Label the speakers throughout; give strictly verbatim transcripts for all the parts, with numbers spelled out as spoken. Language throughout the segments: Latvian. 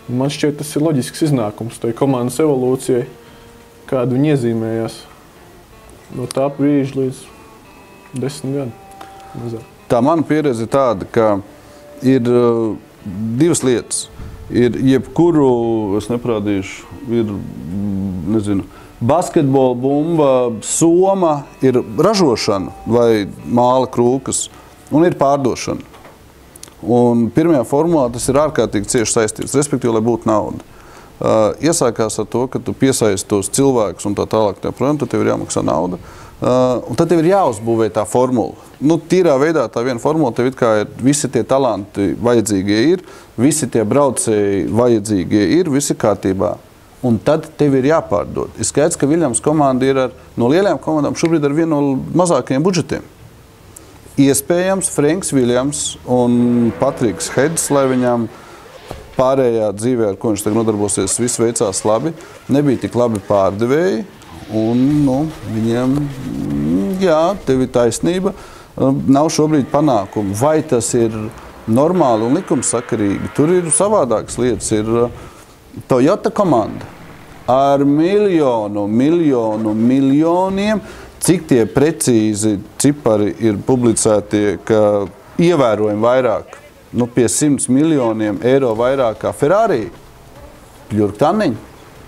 Speaker 1: Man šķiet, tas ir loģisks iznākums tai komandas evolūcijai, kādu viņi iezīmējās no tā brīža līdz desmit gadu. Mazāk.
Speaker 2: Tā mana pieredze ir tāda, ka ir uh, divas lietas. Ir jebkuru, es neparādīšu, ir, nezinu, basketbola bumba, soma, ir ražošana vai māla krūkas un ir pārdošana. Un pirmajā formulā tas ir ārkārtīgi cieši saistīts, respektīvi, lai būtu nauda. Uh, iesākās ar to, ka tu piesaisti tos cilvēkus un tā tālāk, tā, protams, tad tev ir jāmaksā nauda. Uh, un tad tev ir jāuzbūvē tā formula. Nu, tīrā veidā tā viena formula, tev it kā ir visi tie talanti vajadzīgie ir, visi tie braucēji vajadzīgie ir, visi kārtībā. Un tad tev ir jāpārdod. Ir skaidrs, ka Viljams komanda ir ar, no lielajām komandām šobrīd ar vienu no mazākajiem budžetiem. Iespējams, Frenks Viljams un Patriks Heds, lai viņam pārējā dzīvē, ar ko viņš tagad nodarbosies, viss veicās labi, nebija tik labi pārdevēji, un, nu, viņiem, jā, tev ir taisnība, nav šobrīd panākumu. Vai tas ir normāli un likumsakarīgi? Tur ir savādākas lietas. Ir Toyota komanda ar miljonu, miljonu, miljoniem, cik tie precīzi cipari ir publicētie, ka ievērojami vairāk, nu pie simts miljoniem eiro vairāk kā Ferrari, Pļurktanniņi.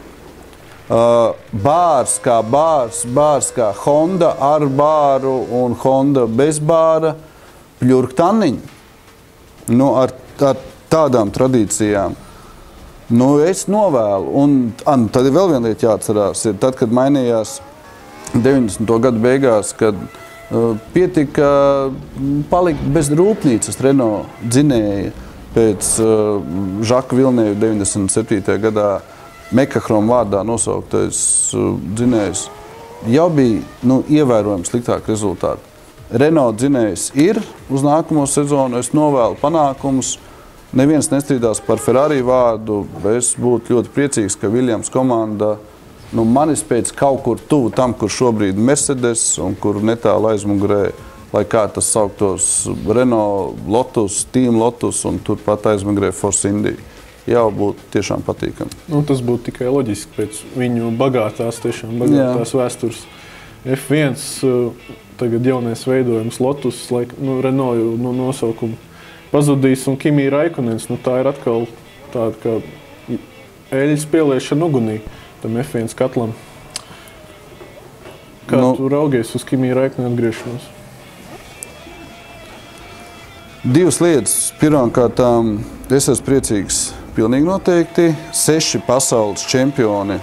Speaker 2: Uh, bārs kā bārs, bārs kā Honda ar bāru un Honda bez bāra, Pļurktanniņi. Nu, ar, ar tādām tradīcijām. Nu, es novēlu. Un, un tad ir vēl viena lieta jāatcerās, ir tad, kad mainījās deviņdesmito gadu beigās, kad uh, pietika palikt bez rūpnīcas Renault dzinēja pēc uh, Žaka Vilnēva deviņdesmit septītajā gadā Mekahrom vārdā nosauktais uh, dzinējs. Jau bija nu, ievērojami sliktāk rezultāti. Renault dzinējs ir uz nākamo sezonu, es novēlu panākumus. Neviens nestrīdās par Ferrari vārdu, es būtu ļoti priecīgs, ka Viljams komanda nu, manis pēc kaut kur tuvu tam, kur šobrīd Mercedes un kur netālu aizmugurē, lai kā tas sauktos Renault Lotus, Team Lotus un turpat aizmugurē Force India. Jau būtu tiešām patīkami.
Speaker 1: Nu, tas būtu tikai loģiski pēc viņu bagātās, tiešām bagātās Jā. Vēstures. F viens tagad jaunais veidojums Lotus, laik, nu, Renault nu, nosaukumu pazudīs un Kimi Raikonens, nu tā ir atkal tāda kā eļas pieliešana ugunī. Tam F viens katlam. Kā nu, tu raugies uz Kimi Raikkonen atgriešanos?
Speaker 2: Divas lietas. Pirmkārt, es esmu priecīgs pilnīgi noteikti. Seši pasaules čempioni.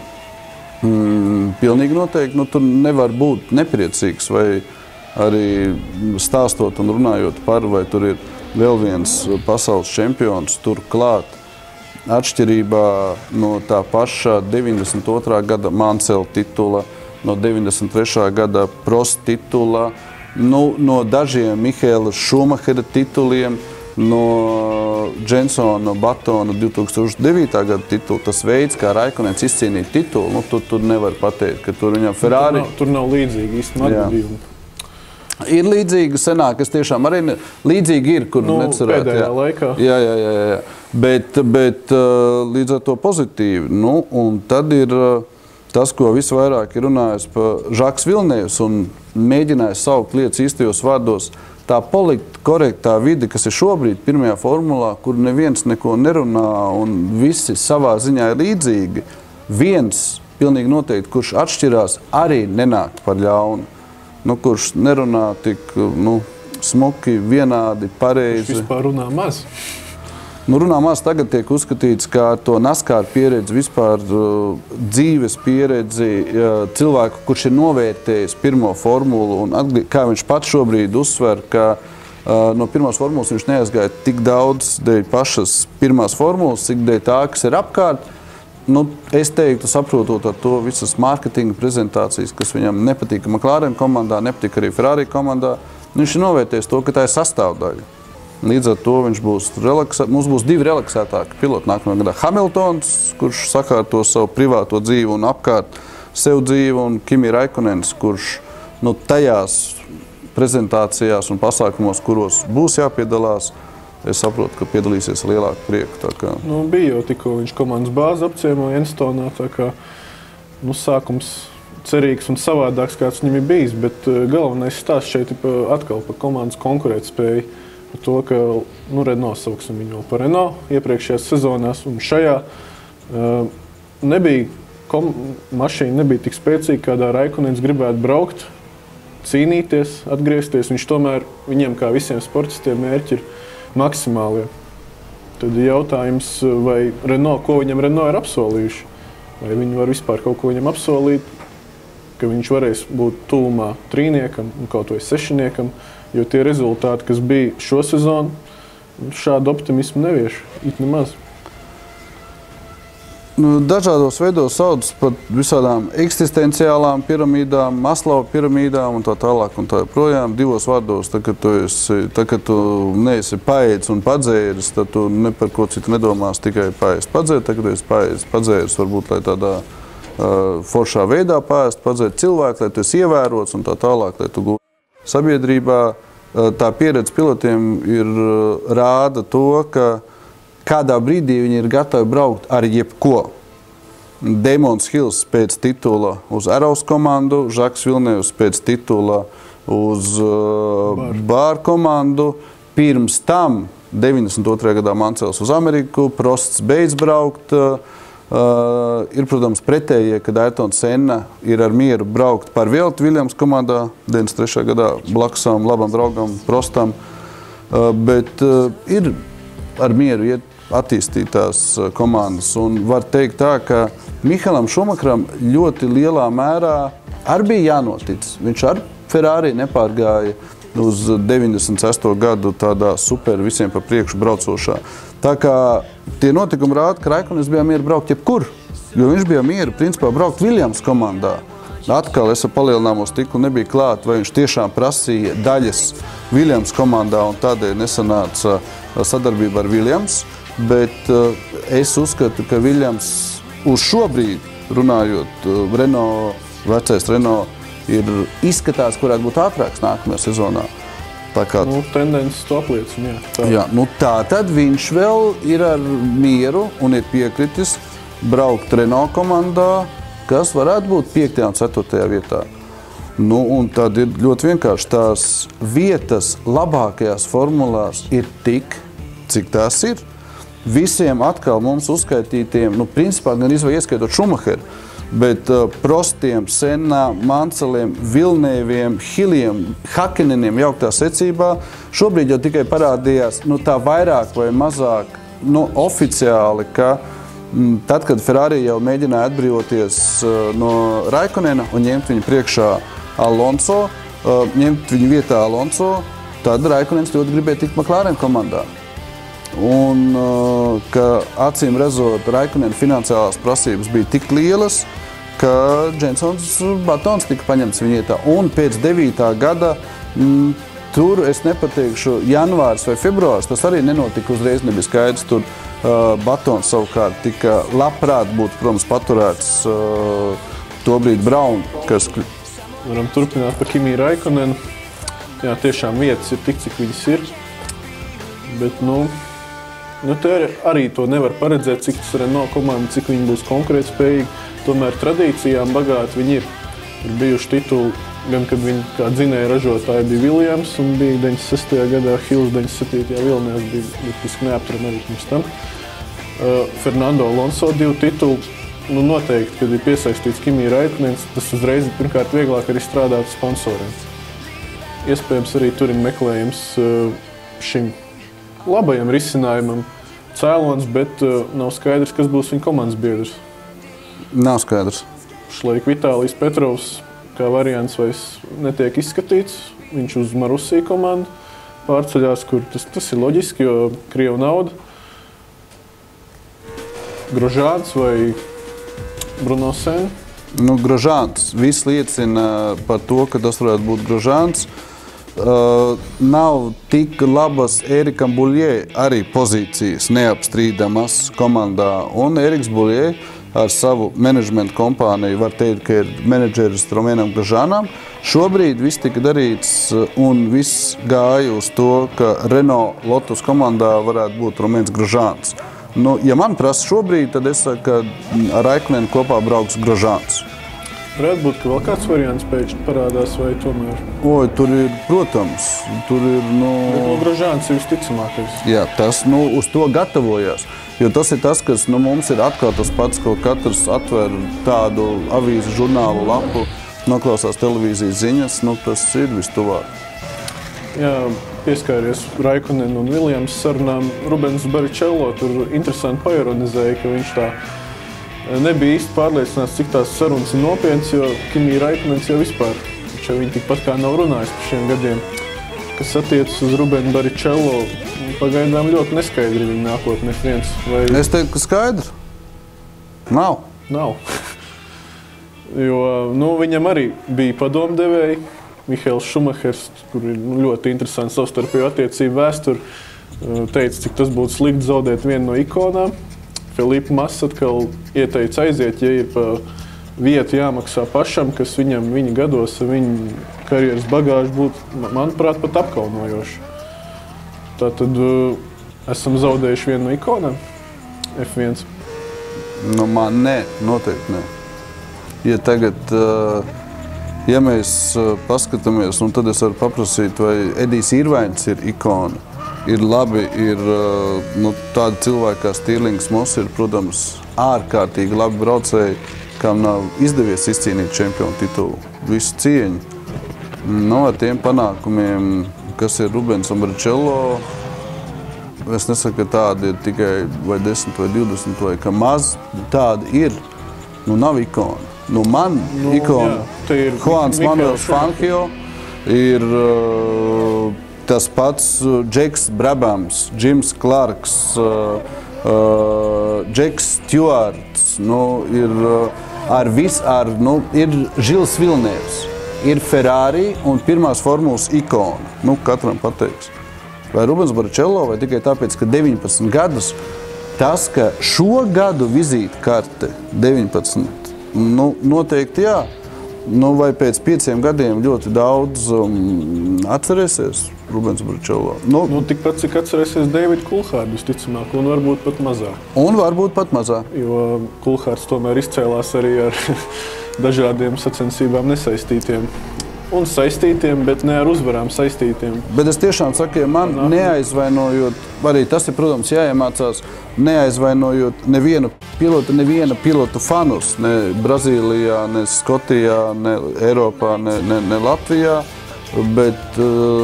Speaker 2: Mm, pilnīgi noteikti. Nu, tur nevar būt nepriecīgs vai arī stāstot un runājot par, vai tur ir vēl viens pasaules čempions tur klāt. Atšķirībā no tā paša deviņdesmit otrā gada Mansell titula, no deviņdesmit trešā gada Prost titula, nu, no dažiem Mihaela Šumahera tituliem, no Jensona Batona divi tūkstoši devītā gada titula, tas veids, kā Raikonens izcīnīja titulu, nu, tur, tur nevar pateikt, ka tur viņam Ferrari...
Speaker 1: Tur nav, tur nav līdzīgi īstenībā atgadījumi.
Speaker 2: Ir līdzīgi senāk, kas tiešām arī ne, līdzīgi ir, kur
Speaker 1: nu,
Speaker 2: necerēt.
Speaker 1: Pēdējā jā. laikā.
Speaker 2: Jā, jā, jā, jā. Bet, bet līdz ar to pozitīvi. Nu, un tad ir tas, ko visvairāk ir runājis par Žaks Vilnēvs un mēģinājis saukt lietas īstajos vārdos, tā politkorektā vide, kas ir šobrīd pirmajā formulā, kur neviens neko nerunā un visi savā ziņā ir līdzīgi, viens pilnīgi noteikti, kurš atšķirās, arī nenāk par ļaunu. Nu, kurš nerunā tik nu, smuki, vienādi, pareizi.
Speaker 1: Kurš vispār runā maz?
Speaker 2: Nu, runā maz tagad tiek uzskatīts, kā to NASCAR pieredzi, vispār uh, dzīves pieredzi, uh, cilvēku, kurš ir novērtējis pirmo formulu, un atgļ, kā viņš pats šobrīd uzsver, ka uh, no pirmās formulas viņš neaizgāja tik daudz dēļ pašas pirmās formulas, cik dēļ tā, kas ir apkārt. Nu, es teiktu, saprotot ar to visas mārketinga prezentācijas, kas viņam nepatika McLaren komandā, nepatika arī Ferrari komandā, viņš ir novērtējis to, ka tā ir sastāvdaļa. Līdz ar to viņš būs relaksē, mums būs divi relaksētāki piloti nākamajā gadā. Hamiltons, kurš sakārto savu privāto dzīvi un apkārt sev dzīvi, un Kimi Raikonens, kurš nu, tajās prezentācijās un pasākumos, kuros būs jāpiedalās, es saprotu, ka piedalīsies ar lielāku prieku. Tā kā.
Speaker 1: Nu, bija jau tikko viņš komandas bāzi apciemoja Enstonā, tā kā nu, sākums cerīgs un savādāks, kāds viņam ir bijis, bet uh, galvenais stāsts šeit ir pa, atkal par komandas konkurētspēju, par to, ka nu, Renault sauksim viņu par Renault iepriekšējās sezonās un šajā uh, nebija, kom, mašīna nebija tik spēcīga, kādā Raikonens gribētu braukt, cīnīties, atgriezties. Viņš tomēr, viņiem kā visiem sportistiem, mērķi ir maksimālie. Tad jautājums, vai Renault, ko viņam Renault ir apsolījuši? Vai viņi var vispār kaut ko viņam apsolīt, ka viņš varēs būt tuvumā trīniekam un kaut vai sešiniekam, jo tie rezultāti, kas bija šo sezonu, šādu optimismu nevieš, it nemaz.
Speaker 2: Nu, dažādos veidos sauc par visādām eksistenciālām piramīdām, Maslova piramīdām un tā tālāk un tā joprojām. Divos vārdos, tad, kad tu, esi, tad, kad tu neesi paēdis un padzēris, tad tu ne par ko citu nedomās, tikai paēst padzēri. Tad, kad tu esi paēdis padzēris, varbūt lai tādā uh, foršā veidā paēst, padzēri cilvēku, lai tu esi ievērots un tā tālāk, lai tu gūti sabiedrībā. Uh, tā pieredze pilotiem ir uh, rāda to, ka kādā brīdī viņi ir gatavi braukt ar jebko. Damons Hills pēc titula uz Arrows komandu, Žaks Vilnevs pēc titula uz uh, Bār komandu. Pirms tam, deviņdesmit otrajā gadā Mancels uz Ameriku, Prosts beidz braukt. Uh, uh, ir, protams, pretējie, kad Ayrtons Senna ir ar mieru braukt par Velti Williams komandā, deviņdesmit trešajā gadā blakusam, labam draugam, Prostam. Uh, bet uh, ir ar mieru iet attīstītās komandas. Un var teikt tā, ka Mihalam Šumakaram ļoti lielā mērā arī bija jānotic. Viņš ar Ferrari nepārgāja uz deviņdesmit sesto gadu tādā super visiem pa priekšu braucošā. Tā kā tie notikumi rāda, ka Raikonis bija mieru braukt jebkur, jo viņš bija mieru principā braukt Williams komandā. Atkal es ar palielināmo stiklu nebija klāt, vai viņš tiešām prasīja daļas Williams komandā un tādēļ nesanāca sadarbība ar Williams. Bet uh, es uzskatu, ka Williams uz šo brīdi, runājot, uh, Renault, vecais Renault, ir izskatās, kurētu būt ātrāks nākamajā sezonā. Tā kā...
Speaker 1: Nu, tendences to apliecina, jā. Tā.
Speaker 2: Jā, nu tā tad viņš vēl ir ar mieru un ir piekritis braukt Renault komandā, kas varētu būt piektajā un ceturtajā vietā. Nu, un tad ir ļoti vienkārši tās vietas labākajās formulās ir tik, cik tās ir. Visiem atkal mums uzskaitītiem, nu, principā gan izvēj ieskaitot Šumacheru, bet uh, Prostiem, Sennā, Manceliem, Vilneviem, Hiliem, Hakineniem jauktā secībā šobrīd jau tikai parādījās, nu, tā vairāk vai mazāk, nu, oficiāli, ka m, tad, kad Ferrari jau mēģināja atbrīvoties uh, no Raikonena un ņemt viņu priekšā Alonso, uh, ņemt viņu vietā Alonso, tad Raikonens ļoti gribēja tikt McLaren komandā. Un ka acīm redzot, Raikonen finansiālās prasības bija tik lielas, ka Jensons Batons tika paņemts viņa vietā. Un pēc devītā gada, m, tur es nepateikšu janvārs vai februārs, tas arī nenotika uzreiz, nebija skaidrs. Tur uh, Batons savukārt tika labprāt būtu, protams, paturēts uh, tobrīd Braun, kas...
Speaker 1: Varam turpināt par Kimi Raikkonenu. Jā, tiešām vietas ir tik, cik viņas ir. Bet, nu... Nu, te arī to nevar paredzēt, cik tas Renault komanda, cik viņi būs konkurētspējīgi. Tomēr tradīcijām bagāti viņi ir. Ir bijuši tituli, gan kad viņi kā dzinēja ražotāji bija Williams un bija deviņdesmit sestajā gadā Hills, deviņdesmit septītajā Vilnevs bija būtiski neapturam arī pirms tam. Uh, Fernando Alonso divu titulu, nu noteikti, kad ir piesaistīts Kimi Raikkonens, tas uzreiz ir pirmkārt vieglāk arī strādāt sponsoriem. Iespējams arī tur ir meklējums uh, šim labajam risinājumam cēlons, bet uh, nav skaidrs, kas būs viņa komandas biedrs.
Speaker 2: Nav skaidrs.
Speaker 1: Šlaik Vitālijs Petrovs kā variants vairs netiek izskatīts. Viņš uz Marusī komandu pārceļās, kur tas, tas ir loģiski, jo Krievu nauda. Grožāns vai Bruno Senna?
Speaker 2: Nu, Grožāns. Viss liecina par to, ka tas varētu būt Grožāns. Uh, nav tik labas Erikam Buļjē arī pozīcijas neapstrīdamas komandā. Un Eriks Buļjē ar savu menedžmentu kompāniju, var teikt, ka ir menedžeris Romainam Grosjeanam. Šobrīd viss tika darīts un viss gāja uz to, ka Renault Lotus komandā varētu būt Romains Grosjeans. Nu, ja man prasa šobrīd, tad es saku, ka ar Raikkonenu kopā brauks Grosjeans.
Speaker 1: Varētu būt, ka vēl kāds variants pēkšņi parādās, vai tomēr?
Speaker 2: Oi, tur ir, protams, tur ir, nu...
Speaker 1: Bet, nu, Grosjeans ir visticamākais.
Speaker 2: Jā, tas, nu, uz to gatavojās. Jo tas ir tas, kas, nu, mums ir atkal tas pats, ko katrs atver tādu avīzu žurnālu lapu, noklausās televīzijas ziņas, nu, tas ir vistuvāk.
Speaker 1: Jā, pieskāries Raikkonenu un Williams sarunām. Rubens Barrichello tur interesanti paironizēja, ka viņš tā nebija īsti pārliecināts, cik tās sarunas ir nopietnas, jo Kimi Raikkonens jau vispār, viņš jau viņi tikpat kā nav runājis par šiem gadiem. Kas attiecas uz Rubenu Barrichello, pagaidām ļoti neskaidri viņa nākotne viens. Vai...
Speaker 2: Es teiktu, ka skaidri. Nav.
Speaker 1: Nav. Jo, nu, viņam arī bija padomdevēji. Mihails Šumahers, kur ir nu, ļoti interesants savstarpēju attiecību vēsturi, teica, cik tas būtu slikti zaudēt vienu no ikonām. Felipe Massa atkal ieteica aiziet, ja ir pa vietu jāmaksā pašam, kas viņam viņa gados, viņa karjeras bagāžu būtu, manuprāt, pat apkaunojoši. Tātad uh, esam zaudējuši vienu no ikonām F viens.
Speaker 2: Nu, man nē, noteikti nē. Ja tagad, uh, ja mēs uh, paskatāmies, un tad es varu paprasīt, vai Edijs Irvains ir ikona. Ir labi, ir nu, tādi cilvēki kā Stirlings Moss ir, protams, ārkārtīgi labi braucēji, kam nav izdevies izcīnīt čempionu titulu. Visu cieņu. Nu, ar tiem panākumiem, kas ir Rubens un Barrichello, es nesaku, ka tādi ir tikai vai desmit vai divdesmit, vai ka maz tādi ir. Nu, nav ikona. Nu, man
Speaker 1: nu,
Speaker 2: ikona
Speaker 1: jā,
Speaker 2: Juans Manuels Fangio ir... Uh, Tas pats Džeks Brabhams, Jims Clarks, uh, uh, Džeks Stjuarts, nu, ir uh, ar vis, ar, nu, ir Žils Vilnievs, ir Ferrari un pirmās formulas ikona. Nu, katram pateiks. Vai Rubens Barrichello, vai tikai tāpēc, ka deviņpadsmit gadus, tas, ka šo gadu vizītkarte deviņpadsmit, nu, noteikti jā. Nu, vai pēc pieciem gadiem ļoti daudz um, atcerēsies Rubens Barrichello? Nu,
Speaker 1: nu, tikpat, cik atcerēsies Davidu Kulhārdu, visticamāk, un varbūt pat mazāk.
Speaker 2: Un varbūt pat mazāk.
Speaker 1: Jo Kulhārds tomēr izcēlās arī ar dažādiem sacensībām nesaistītiem. Un saistītiem, bet ne ar uzvarām saistītiem.
Speaker 2: Bet es tiešām saku, ja man neaizvainojot, arī tas ir, protams, jāiemācās, neaizvainojot nevienu pilotu, nevienu pilotu fanus, ne Brazīlijā, ne Skotijā, ne Eiropā, ne, ne, ne Latvijā, bet,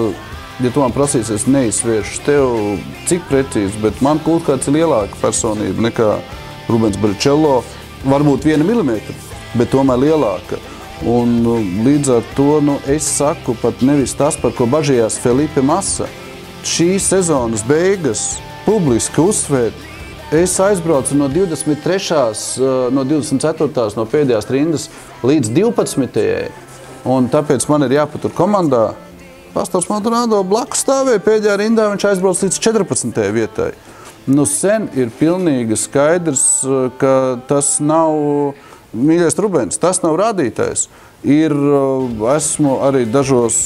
Speaker 2: ja tu man prasīsi, es neizsviešu tev, cik precīzi, bet man Kulhārds ir lielāka personība nekā Rubens Barrichello, varbūt viena milimetra, bet tomēr lielāka. Un līdz ar to nu, es saku pat nevis tas, par ko bažījās Felipe Massa. Šīs sezonas beigas publiski uzsvērt. Es aizbraucu no divdesmit trešās, no divdesmit ceturtās, no pēdējās rindas līdz divpadsmitajai. Un tāpēc man ir jāpatur komandā. Pastāvs Maldonado blakus stāvēja pēdējā rindā, viņš aizbrauc līdz četrpadsmitajai vietai. Nu, sen ir pilnīgi skaidrs, ka tas nav... Mīļais Rubens, tas nav rādītājs. Ir, esmu arī dažos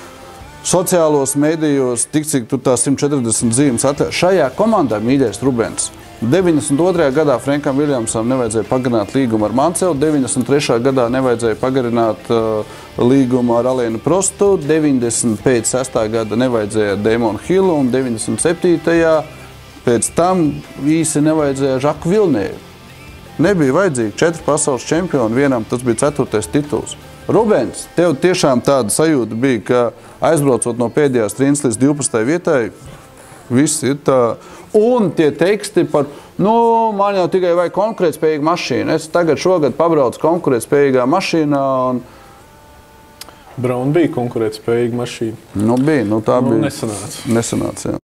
Speaker 2: sociālos medijos, tik cik tu tās simt četrdesmit zīmes atvēr. Šajā komandā, mīļais Rubens, deviņdesmit otrajā gadā Frankam Williamsam nevajadzēja pagarināt līgumu ar Manselu, deviņdesmit trešajā gadā nevajadzēja pagarināt uh, līgumu ar Alainu Prostu, deviņdesmit pēc sestā gada nevajadzēja Damonu Hillu un deviņdesmit septītajā pēc tam īsi nevajadzēja Žaku Vilnievu. Nebija vajadzīgi četri pasaules čempioni, vienam tas bija ceturtais tituls. Rubens, tev tiešām tāda sajūta bija, ka aizbraucot no pēdējās rindas līdz divpadsmitajai vietai, viss ir tā. Un tie teksti par, nu, man jau tikai vajag konkurētspējīga mašīna. Es tagad šogad pabraucu konkurētspējīgā mašīnā un...
Speaker 1: Braun bija konkurētspējīga mašīna.
Speaker 2: Nu, bija, nu tā
Speaker 1: nu,
Speaker 2: bija.
Speaker 1: Nesanāca.
Speaker 2: Nesanāca, jā.